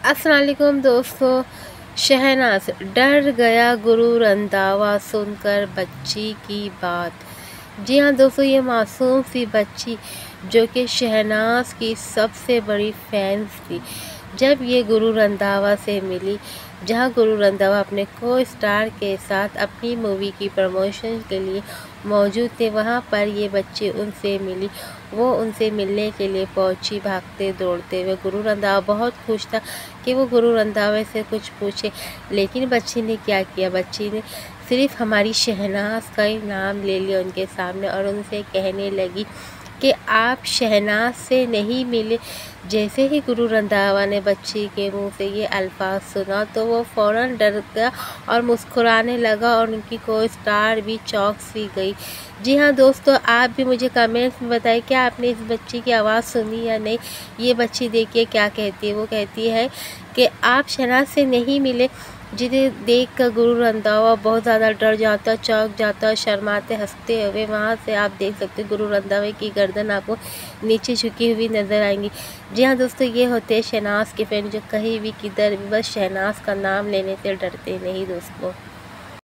अस्सलाम वालेकुम दोस्तों। शहनाज डर गया गुरु रंधावा सुनकर बच्ची की बात। जी हाँ दोस्तों, ये मासूम सी बच्ची जो कि शहनाज की सबसे बड़ी फैंस थी, जब ये गुरु रंधावा से मिली, जहां गुरु रंधावा अपने को स्टार के साथ अपनी मूवी की प्रमोशन के लिए मौजूद थे, वहां पर ये बच्ची उनसे मिली। वो उनसे मिलने के लिए पहुंची भागते दौड़ते हुए। गुरु रंधावा बहुत खुश था कि वो गुरु रंधावा से कुछ पूछे, लेकिन बच्ची ने क्या किया, बच्ची ने सिर्फ हमारी शहनाज का ही नाम ले लिया उनके सामने और उनसे कहने लगी कि आप शहनाज से नहीं मिले। जैसे ही गुरु रंधावा ने बच्ची के मुंह से ये अल्फाज सुना तो वो फ़ौरन डर गया और मुस्कुराने लगा और उनकी को स्टार भी चौंक सी गई। जी हाँ दोस्तों, आप भी मुझे कमेंट्स में बताएं क्या आपने इस बच्ची की आवाज़ सुनी या नहीं। ये बच्ची देखिए क्या कहती है, वो कहती है कि आप शहनाज से नहीं मिले, जिन्हें देख कर गुरु रंधावा बहुत ज़्यादा डर जाता, चौंक जाता, शर्माते हंसते हुए। वहाँ से आप देख सकते हैं गुरु रंधावा की गर्दन आपको नीचे झुकी हुई नज़र आएंगी। जी हाँ दोस्तों, ये होते हैं शहनाज के फैन जो कहीं भी किधर भी बस शहनाज का नाम लेने से डरते नहीं दोस्तों।